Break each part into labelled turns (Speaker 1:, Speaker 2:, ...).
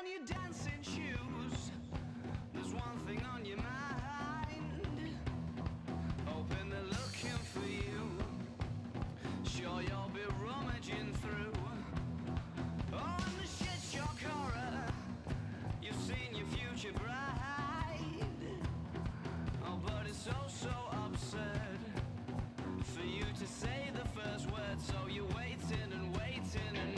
Speaker 1: in your dancing shoes. There's one thing on your mind, hoping they're looking for you. Sure, you'll be rummaging through all the shit shock horror. You've seen your future bride. Oh, but it's so, so absurd for you to say the first word. So you're waiting and waiting and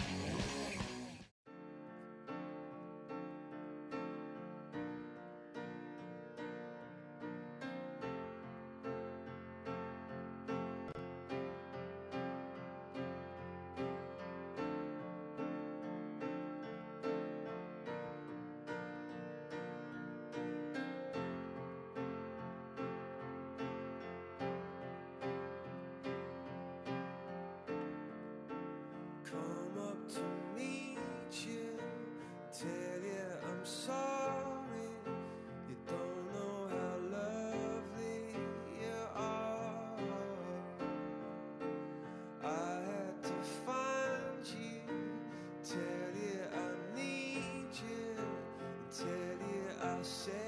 Speaker 2: come up to meet you, tell you I'm sorry. You don't know how lovely you are. I had to find you, tell you I need you, tell you I said